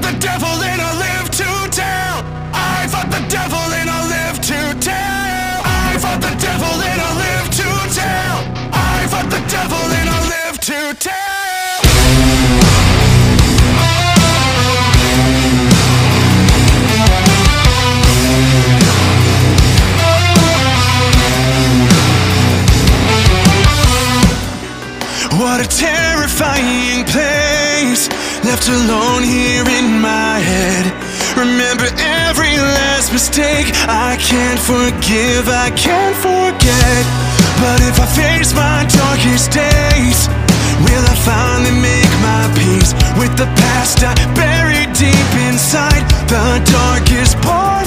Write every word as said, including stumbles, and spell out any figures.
the devil and I live to tell. I fought the devil and I live to tell. I fought the devil and I live to tell. I fought the devil and I live to tell. What a terrifying place, left alone here in my head. Remember every last mistake. I can't forgive, I can't forget. But if I face my darkest days, will I finally make my peace with the past I buried deep inside the darkest part